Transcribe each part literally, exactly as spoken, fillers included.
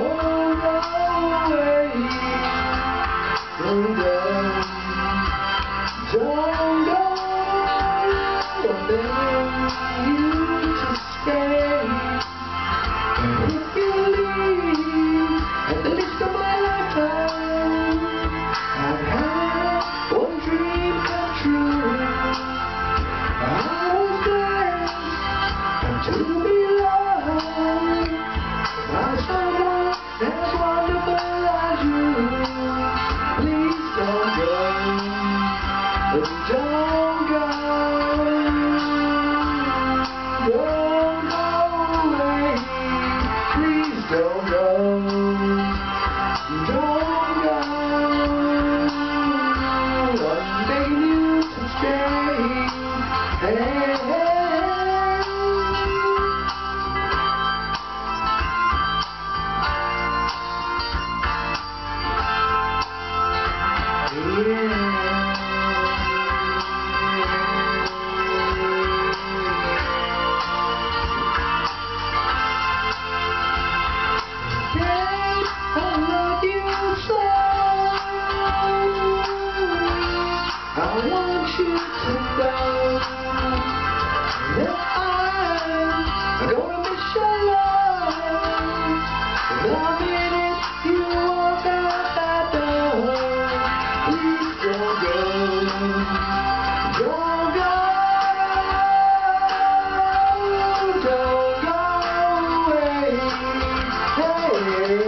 Don't go, don't go, don't beg you to stay. And if you leave, at the least of my lifetime, I've had one dream come true. I was blessed to be loved by someone as wonderful as you. Please don't go, don't go, don't go away. Please don't go, don't go. I'm begging you to stay. Hey, hey. I want you to know that I'm gonna miss your love the minute you walk out that door. Please don't go, don't go, don't go away. Hey,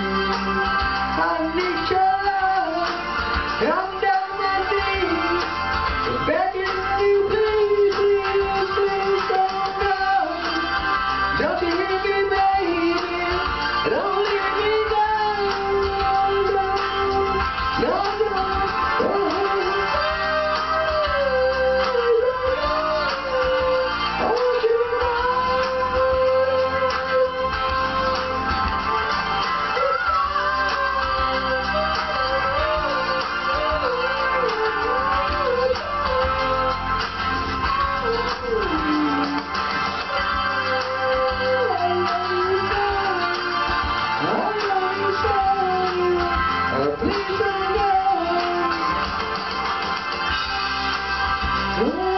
I need your love. I'm down on my knees, begging you, please, please, please don't go. Don't you hear me, baby? Don't leave me down. No, no, no, no. I want you to Please don't go.